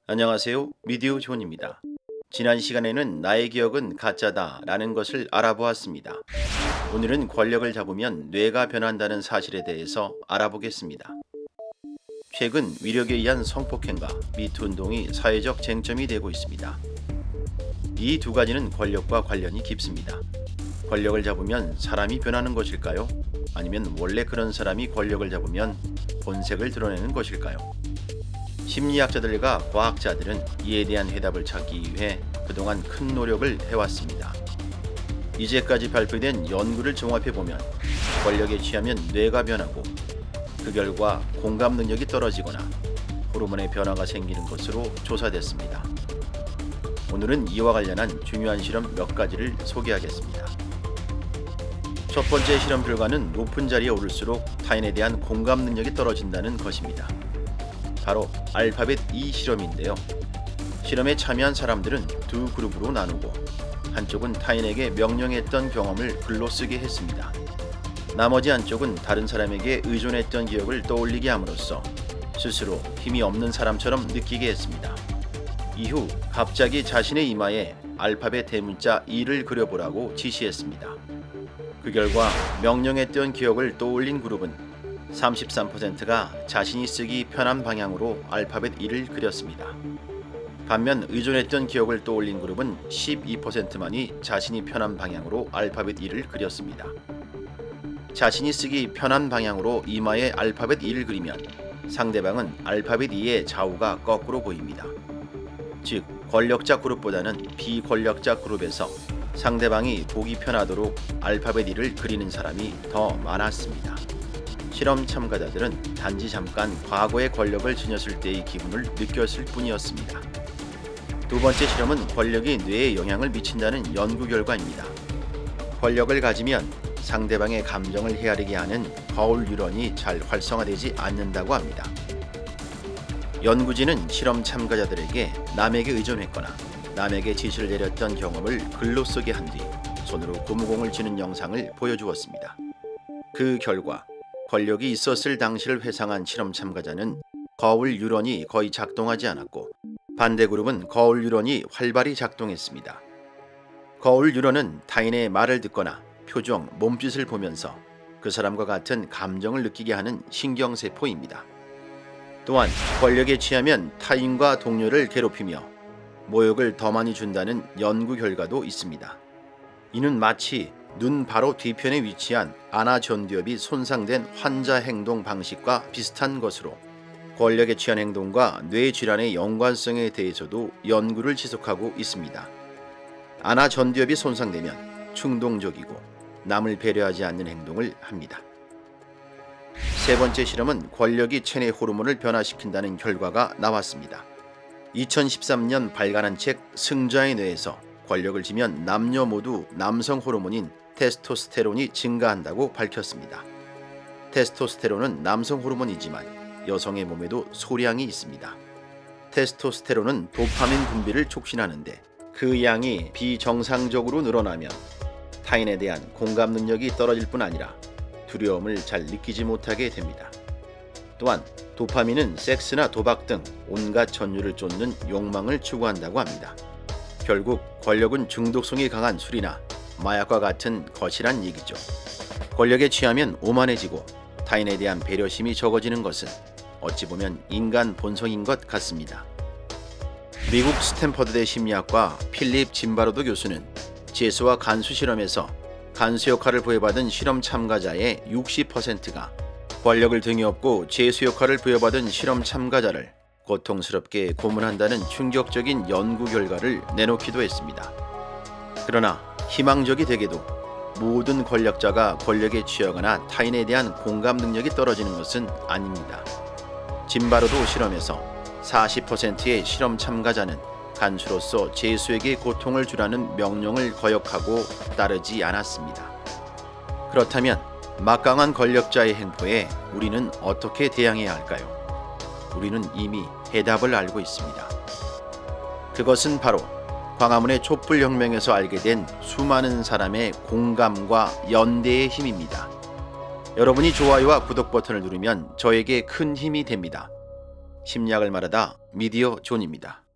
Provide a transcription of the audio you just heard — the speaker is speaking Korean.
안녕하세요. 미디어 존입니다. 지난 시간에는 나의 기억은 가짜다 라는 것을 알아보았습니다. 오늘은 권력을 잡으면 뇌가 변한다는 사실에 대해서 알아보겠습니다. 최근 위력에 의한 성폭행과 미투 운동이 사회적 쟁점이 되고 있습니다. 이 두 가지는 권력과 관련이 깊습니다. 권력을 잡으면 사람이 변하는 것일까요? 아니면 원래 그런 사람이 권력을 잡으면 본색을 드러내는 것일까요? 심리학자들과 과학자들은 이에 대한 해답을 찾기 위해 그동안 큰 노력을 해왔습니다. 이제까지 발표된 연구를 종합해보면 권력에 취하면 뇌가 변하고 그 결과 공감 능력이 떨어지거나 호르몬의 변화가 생기는 것으로 조사됐습니다. 오늘은 이와 관련한 중요한 실험 몇 가지를 소개하겠습니다. 첫 번째 실험 결과는 높은 자리에 오를수록 타인에 대한 공감 능력이 떨어진다는 것입니다. 바로 알파벳 E 실험인데요. 실험에 참여한 사람들은 두 그룹으로 나누고 한쪽은 타인에게 명령했던 경험을 글로 쓰게 했습니다. 나머지 한쪽은 다른 사람에게 의존했던 기억을 떠올리게 함으로써 스스로 힘이 없는 사람처럼 느끼게 했습니다. 이후 갑자기 자신의 이마에 알파벳 대문자 E를 그려보라고 지시했습니다. 그 결과 명령했던 기억을 떠올린 그룹은 33%가 자신이 쓰기 편한 방향으로 알파벳 E를 그렸습니다. 반면 의존했던 기억을 떠올린 그룹은 12%만이 자신이 편한 방향으로 알파벳 E를 그렸습니다. 자신이 쓰기 편한 방향으로 이마에 알파벳 E를 그리면 상대방은 알파벳 E의 좌우가 거꾸로 보입니다. 즉, 권력자 그룹보다는 비권력자 그룹에서 상대방이 보기 편하도록 알파벳 E를 그리는 사람이 더 많았습니다. 실험 참가자들은 단지 잠깐 과거의 권력을 지녔을 때의 기분을 느꼈을 뿐이었습니다. 두 번째 실험은 권력이 뇌에 영향을 미친다는 연구 결과입니다. 권력을 가지면 상대방의 감정을 헤아리게 하는 거울 뉴런이 잘 활성화되지 않는다고 합니다. 연구진은 실험 참가자들에게 남에게 의존했거나 남에게 지시를 내렸던 경험을 글로 쓰게 한 뒤 손으로 고무공을 쥐는 영상을 보여주었습니다. 그 결과 권력이 있었을 당시를 회상한 실험 참가자는 거울 뉴런이 거의 작동하지 않았고 반대 그룹은 거울 뉴런이 활발히 작동했습니다. 거울 뉴런은 타인의 말을 듣거나 표정, 몸짓을 보면서 그 사람과 같은 감정을 느끼게 하는 신경세포입니다. 또한 권력에 취하면 타인과 동료를 괴롭히며 모욕을 더 많이 준다는 연구 결과도 있습니다. 이는 마치 눈 바로 뒤편에 위치한 아나전두엽이 손상된 환자 행동 방식과 비슷한 것으로 권력에 취한 행동과 뇌 질환의 연관성에 대해서도 연구를 지속하고 있습니다. 아나전두엽이 손상되면 충동적이고 남을 배려하지 않는 행동을 합니다. 세 번째 실험은 권력이 체내 호르몬을 변화시킨다는 결과가 나왔습니다. 2013년 발간한 책 승자의 뇌에서 권력을 쥐면 남녀 모두 남성 호르몬인 테스토스테론이 증가한다고 밝혔습니다. 테스토스테론은 남성 호르몬이지만 여성의 몸에도 소량이 있습니다. 테스토스테론은 도파민 분비를 촉진하는데 그 양이 비정상적으로 늘어나면 타인에 대한 공감 능력이 떨어질 뿐 아니라 두려움을 잘 느끼지 못하게 됩니다. 또한 도파민은 섹스나 도박 등 온갖 전율을 쫓는 욕망을 추구한다고 합니다. 결국 권력은 중독성이 강한 술이나 마약과 같은 거칠한 얘기죠. 권력에 취하면 오만해지고 타인에 대한 배려심이 적어지는 것은 어찌 보면 인간 본성인 것 같습니다. 미국 스탠퍼드대 심리학과 필립 짐바로도 교수는 제수와 간수 실험에서 간수 역할을 부여받은 실험 참가자의 60%가 권력을 등에 업고 제수 역할을 부여받은 실험 참가자를 고통스럽게 고문한다는 충격적인 연구 결과를 내놓기도 했습니다. 그러나 희망적이 되게도 모든 권력자가 권력에 취하거나 타인에 대한 공감 능력이 떨어지는 것은 아닙니다. 짐바로도 실험에서 40%의 실험 참가자는 간수로서 제수에게 고통을 주라는 명령을 거역하고 따르지 않았습니다. 그렇다면 막강한 권력자의 행포에 우리는 어떻게 대항해야 할까요? 우리는 이미 해답을 알고 있습니다. 그것은 바로 광화문의 촛불혁명에서 알게 된 수많은 사람의 공감과 연대의 힘입니다. 여러분이 좋아요와 구독 버튼을 누르면 저에게 큰 힘이 됩니다. 심리학을 말하다 미디어 존입니다.